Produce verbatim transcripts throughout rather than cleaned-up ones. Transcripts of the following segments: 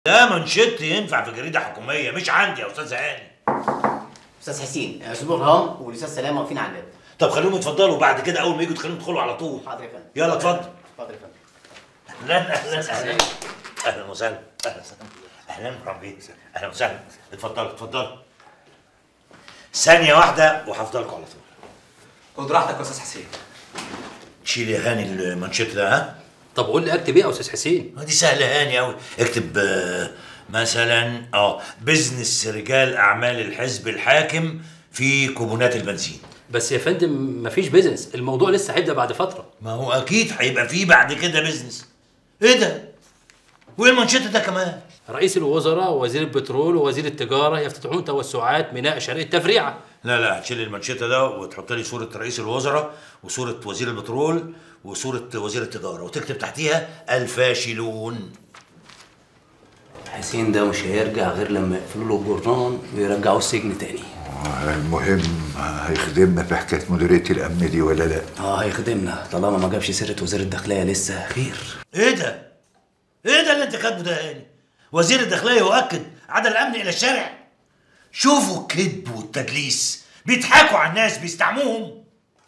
ده منشط ينفع في جريده حكوميه، مش عندي يا استاذ هاني. استاذ حسين، استاذ برهان والاستاذ سلام واقفين على الباب. طب خليهم يتفضلوا، وبعد كده اول ما يجوا تخليهم يدخلوا على طول. حاضر يا فندم. يلا اتفضل. اتفضل يا فندم. اهلا اهلا اهلا اهلا وسهلا. اهلا اهلا ربي، اهلا وسهلا. اتفضلوا اتفضلوا. ثانيه واحده وهفضلكم على طول. خد راحتك يا استاذ حسين. شيل يا هاني المانشيت ده. ها طب قول لي اكتب ايه يا استاذ حسين؟ دي سهله هاني قوي. اكتب آه مثلا اه بزنس رجال اعمال الحزب الحاكم في كوبونات البنزين. بس يا فندم مفيش بيزنس، الموضوع لسه هيبدا بعد فتره. ما هو اكيد هيبقى فيه بعد كده بيزنس. ايه ده؟ وايه المانشيت ده كمان؟ رئيس الوزراء ووزير البترول ووزير التجاره يفتتحون توسعات ميناء شرقيه تفريعه. لا لا، هتشيل المانشيت ده وتحط لي صوره رئيس الوزراء وصوره وزير البترول وصوره وزير التجاره وتكتب تحتيها الفاشلون. حسين ده مش هيرجع غير لما يقفلوا له الجرنان ويرجعوه السجن تاني. المهم هيخدمنا في حكايه مديريه الامن دي ولا لا؟ اه هيخدمنا طالما ما جابش سيره وزير الداخليه لسه خير. ايه ده؟ ايه ده اللي انت كاتبه ده هاني؟ وزير الداخليه يؤكد عدم الامن الى الشارع. شوفوا الكذب والتدليس، بيضحكوا على الناس بيستعموهم.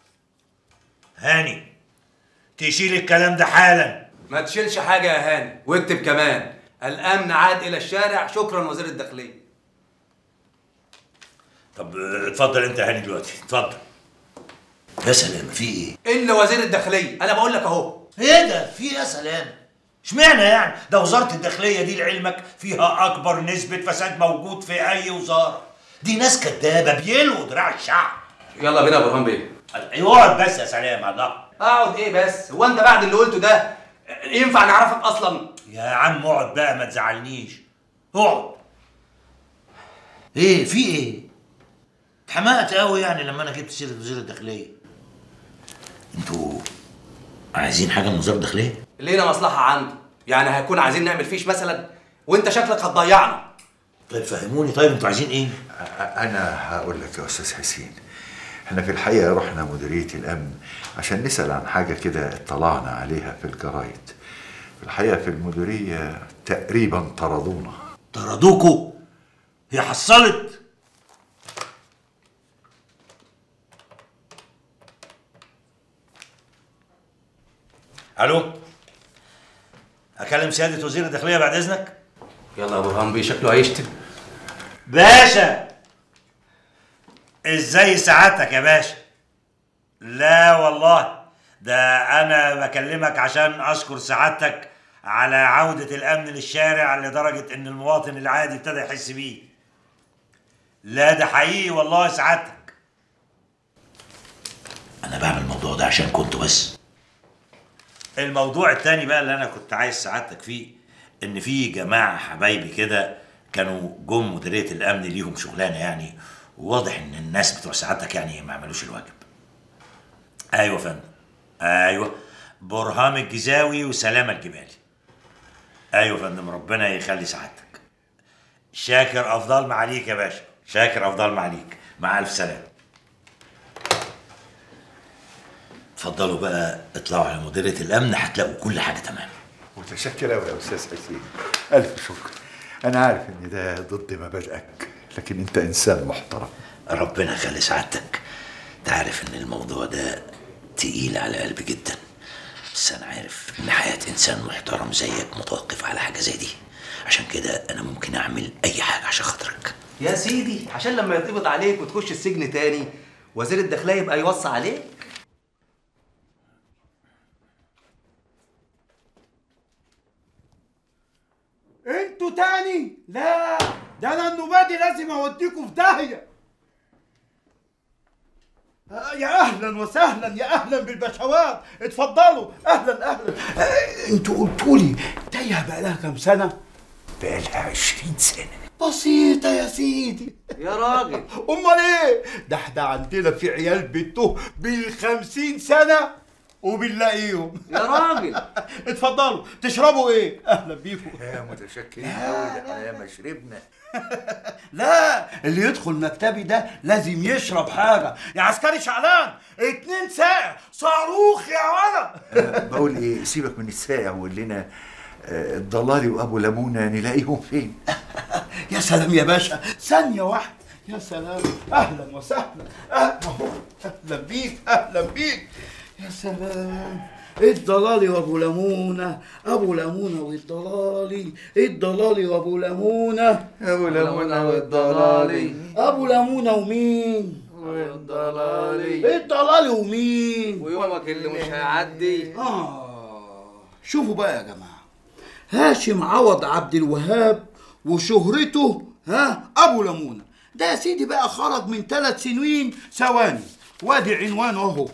هاني تشيل الكلام ده حالا. ما تشيلش حاجه يا هاني، واكتب كمان الامن عاد الى الشارع شكرا وزير الداخليه. طب اتفضل انت يا هاني دلوقتي، اتفضل. يا سلام، في ايه؟ الا وزير الداخليه، انا بقول لك اهو. ايه ده؟ في ايه يا سلام؟ اشمعنى يعني؟ ده وزاره الداخليه دي لعلمك فيها اكبر نسبه فساد موجود في اي وزاره. دي ناس كدابه بيلوا دراع الشعب. يلا بينا يا برهان بيه. اقعد بس يا سلام. الله، اقعد ايه بس؟ هو انت بعد اللي قلته ده ينفع نعرفك اصلا؟ يا عم اقعد بقى، ما تزعلنيش. اقعد. ايه في ايه؟ اتحمقت قوي يعني لما انا جبت سيره وزير الداخليه. انتوا عايزين حاجه من وزاره الداخليه؟ لينا مصلحه عنده، يعني هيكون عايزين نعمل فيش مثلا وانت شكلك هتضيعنا. طيب فهموني، طيب انتوا عايزين ايه؟ انا هقول لك يا استاذ حسين، احنا في الحقيقه رحنا مديريه الامن عشان نسال عن حاجه كده اطلعنا عليها في الجرايد. في الحقيقه في المديريه تقريبا طردونا. طردوكوا؟ هي حصلت؟ الو، اكلم سياده وزير الداخليه بعد اذنك؟ يلا يا برهان بيه، شكله هيشتم. باشا، ازاي سعادتك يا باشا؟ لا والله، ده انا بكلمك عشان اشكر سعادتك على عودة الامن للشارع لدرجة ان المواطن العادي ابتدى يحس بيه. لا ده حقيقي والله سعادتك. انا بعمل الموضوع ده عشان كنت بس. الموضوع التاني بقى اللي انا كنت عايز سعادتك فيه، ان في جماعة حبايبي كده كانوا جم مديرية الامن ليهم شغلانة يعني، وواضح ان الناس بتوع سعادتك يعني ما عملوش الواجب. ايوه فندم، ايوه، برهام الجزاوي وسلامة الجبالي. ايوه فندم، ربنا يخلي سعادتك. شاكر افضل معاليك يا باشا، شاكر افضل معاليك، مع الف سلامه. اتفضلوا بقى اطلعوا على مديريه الامن، هتلاقوا كل حاجه تمام. متشكر قوي يا استاذ حسين، الف شكر. انا عارف ان ده ضد مبادئك، لكن انت انسان محترم. ربنا يخلي سعادتك. تعرف ان الموضوع ده تقيل على قلبي جدا، بس انا عارف ان حياه انسان محترم زيك متوقف على حاجه زي دي، عشان كده انا ممكن اعمل اي حاجه عشان خاطرك. يا سيدي عشان لما يتقبض عليك وتخش السجن تاني وزير الداخليه يبقى يوصي عليك. انتوا تاني؟ لا، ده انا النوبادي لازم اوديكوا في داهيه. آه يا اهلا وسهلا، يا اهلا بالبشوات، اتفضلوا. اهلا اهلا. آه انتوا قلتوا لي تايهه بقالها كام سنه؟ بقالها عشرين سنه. بسيطه يا سيدي. يا راجل امال ايه؟ ده احنا عندنا في عيال بتوه بالخمسين سنه وبنلاقيهم. يا راجل اتفضلوا، تشربوا ايه؟ اهلا بيكم. يا متشكرين قوي، ده احنا ياما شربنا. لا، اللي يدخل مكتبي ده لازم يشرب حاجه. يا عسكري شعلان، اتنين ساعة صاروخ يا ولد. بقول ايه، سيبك من الساقع وقول لنا آه، الضلالي وابو لمونه نلاقيهم فين؟ يا سلام يا باشا، ثانية واحدة. يا سلام، أهلا وسهلا. أهلا أهلا بيك، أهلا بيك. يا سلام، الضلالي وأبو لمونة، أبو لمونة والضلالي، الضلالي وأبو لمونة، ابو لمونه والضلالي، أبو لمونة ومين؟ والضلالي، الضلالي ومين؟ ويومك اللي مش هيعدي. آه، شوفوا بقى يا جماعة، هاشم عوض عبد الوهاب وشهرته ها أبو لمونة ده يا سيدي بقى خرج من ثلاث سنين ثواني، وادي عنوانه اهو.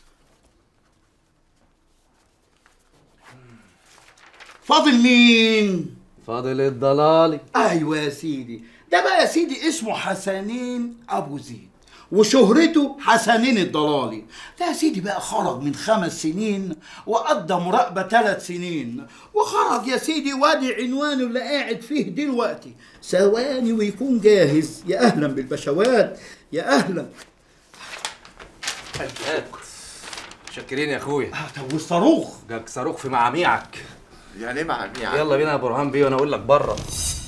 فاضل مين؟ فاضل الضلالي. ايوه يا سيدي، ده بقى يا سيدي اسمه حسنين ابو زيد وشهرته حسنين الضلالي. ده يا سيدي بقى خرج من خمس سنين وقضى مراقبة ثلاث سنين، وخرج يا سيدي وادي عنوانه اللي قاعد فيه دلوقتي. ثواني ويكون جاهز. يا اهلا بالبشوات، يا اهلا. شاكرين يا اخويا. آه، طب والصاروخ؟ جاك صاروخ في معاميعك. يعني ايه معاميع؟ يلا بينا يا برهان بيه وانا اقول لك بره.